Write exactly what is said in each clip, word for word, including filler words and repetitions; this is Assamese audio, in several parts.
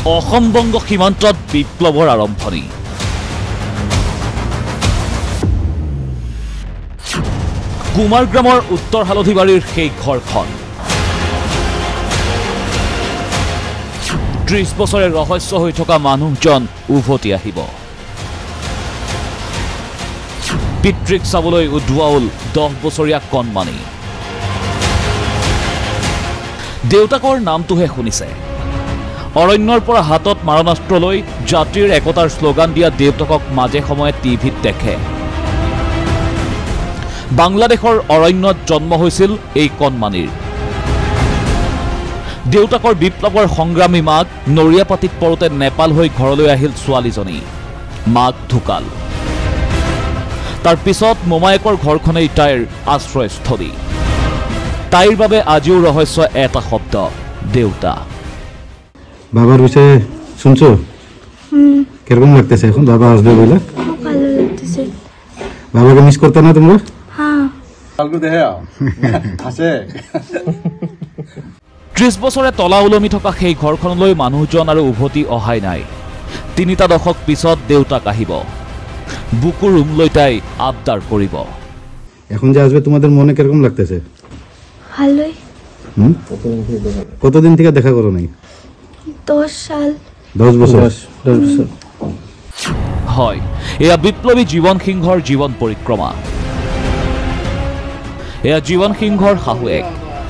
অসম বংগ সীমান্তত বিপ্লৱৰ আৰম্ভণি কুমাৰ গ্ৰামৰ উত্তৰ হালধিবাৰীৰ সেই ঘৰখন ত্ৰিশ বছৰে ৰহস্য হৈ থকা মানুহজন উভতি আহিব পিতৃক চাবলৈ উদ্বাউল দহ বছৰীয়া কণমানি দেউতাকৰ নামটোহে শুনিছে অৰণ্যৰ পৰা হাতত মাৰণাস্ত্ৰ লৈ জাতিৰ একতাৰ শ্লোগান দিয়া দেউতাকক মাজে সময়ে টিভিত দেখে বাংলাদেশৰ অৰণ্যত জন্ম হৈছিল এই কণমানিৰ দেউতাকৰ বিপ্লৱৰ সংগ্ৰামী মাক নৰিয়াপাতিত পৰোতে নেপাল হৈ ঘৰলৈ আহিল ছোৱালীজনী মাক ঢুকাল তাৰ পিছত মোমায়েকৰ ঘৰখনেই তাইৰ আশ্ৰয়স্থলী তাইৰ বাবে আজিও ৰহস্য এটা শব্দ দেউতা বাবার বিষয়ে শুনছো হুম কিরকম লাগতেছে এখন বাবা আসবে বলে ভালো লাগতেছে বাবাকে মিস করতে না তোমরা হ্যাঁ কালকে দেখে আছে ত্ৰিশ বছৰে তলা উলমি থকা সেই ঘৰখনলৈ মানুহজন আৰু উভতি অহাই নাই তিনিটা দশক পিছত দেউতাক আহিব বুকুৰ ৰুমলৈ তাই আবদাৰ কৰিব এখন যে আসবে তোমাদের মনে কিরকম লাগতেছে ভালোই হুম কতদিন থেকে দেখা করো নাই দশ সাল দশ বছর দশ বছর হয় এয়া বিপ্লৱী জীৱন সিংহৰ জীৱন পৰিক্ৰমা এয়া জীৱন সিংহৰ শাহুৱেক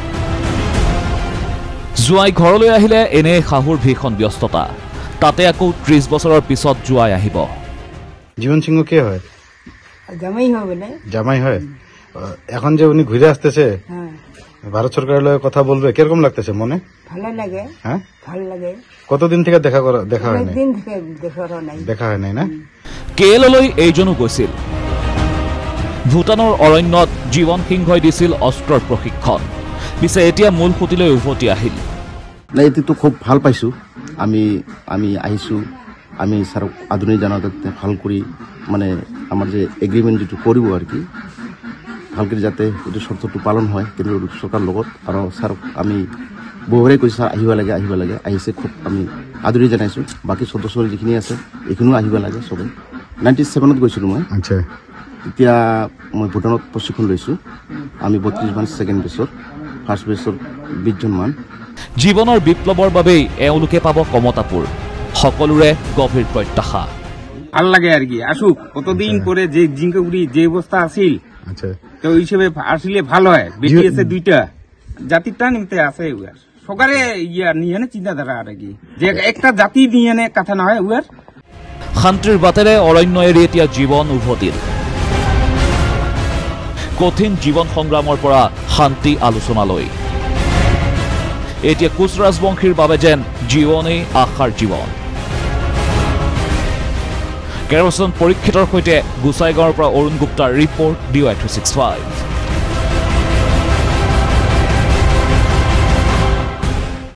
জুৱাই ঘৰলৈ আহিলে এনে শাহুৰ ভীষণ ব্যস্ততা তাতে আকৌ ত্ৰিশ বছৰৰ পিছত জুৱাই আহিব জীবন সিংহ কে হয় জামাই হবে না জামাই হয় এখন যে উনি ঘুরে আসতেছে হ্যাঁ ভারত সরকারের লগে কথা বলবে কিরকম লাগতেছে মনে ভালো লাগে হ্যাঁ ভালো লাগে কতদিন থেকে দেখা করা দেখা হয় নাই দিন থেকে দেখার নাই দেখা হয় নাই না কেএললৈ এইজনো গৈছিল ভূটানৰ অৰণ্যত জীৱন সিংহই দিছিল অস্ত্ৰৰ প্ৰশিক্ষণ পিছে এতিয়া মূল খুঁটিলৈ উভতি আহিল না এটো খুব ভাল পাইছো আমি আমি আহিছো আমি স্যার আধুনিক জানাতে ভাল কৰি মানে আমাৰ যে এগ্ৰিমেন্ট যেটো কৰিব আর কি ভালকৈ যাতে এটো শর্তটো পালন হয় কেন্দ্র সরকার লগত আৰু স্যার আমি বহুৰে কৈছো স্যার আহিব লাগে আহিব লাগে আহিছে খুব আমি আদৰি জানাইছো বাকি সদস্য যিখিনি আছে এখিনিও আহিব লাগে সবে নাইনটি সেভেনত গৈছিলো মই আচ্ছা এতিয়া মই ভূটানত প্ৰশিক্ষণ লৈছো আমি বত্ৰিশ মান সেকেন্ড বেছৰ ফাৰ্স্ট বেছৰ বিশ জন মান জীৱনৰ বিপ্লৱৰ বাবেই এওঁলোকে পাব কমতাপুৰ সকলোৰে গভীৰ প্ৰত্যাশা ভাল লাগে আর কি আসুক কতদিন পরে যে জিঙ্কাগুড়ি যে অবস্থা আছিল আচ্ছা তো ওই হিসেবে আসলে ভালো হয় বেশি আছে দুইটা জাতির টান নিতে আছে উয়ার সকালে ইয়া নিয়ে নে চিন্তাধারা আর কি যে একটা জাতি নিয়ে নে কথা না হয় উয়ার শান্তিৰ বাটেৰে অৰণ্য এৰি এতিয়া জীৱন উভতিল কঠিন জীৱন সংগ্ৰামৰ পৰা শান্তি আলোচনালৈ এতিয়া কোচ ৰাজবংশীৰ বাবে যেন জীৱনেই আশাৰ জীৱন কেৰচন পৰীক্ষিতৰ সৈতে গুচাইগাঁৱৰ পৰা অৰুণ গুপ্তাৰ report D Y three six five